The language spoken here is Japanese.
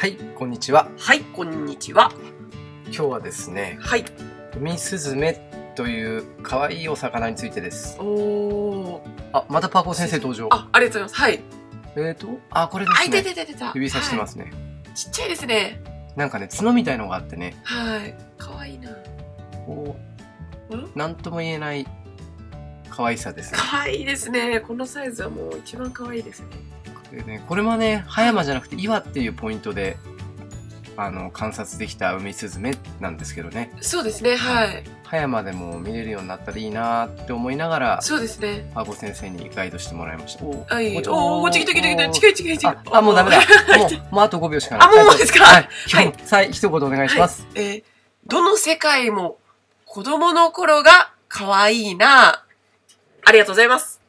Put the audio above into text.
はい、こんにちは。 はい、こんにちは。 今日はですね、 はい。 ウミスズメという可愛いお魚についてです。 おー。 あ、またパーコー先生登場。 ありがとうございます。はい。 これですね。 出た。 指さしてますね。 ちっちゃいですね。 なんかね、角みたいのがあってね。 はい。かわいいな。 こう、なんとも言えない可愛さですね。 かわいいですね。このサイズはもう一番かわいいですね。 これはね、葉山じゃなくて岩っていうポイントで、観察できたウミスズメなんですけどね。 そうですね、はい。 葉山でも見れるようになったらいいなって思いながら、 そうですね。 パーコー先生にガイドしてもらいました。 はい。おー、近い。 もうダメだ。もうあと5秒しかない。 もうですか。 はい。一言お願いします。 どの世界も子供の頃が可愛いな。ありがとうございます。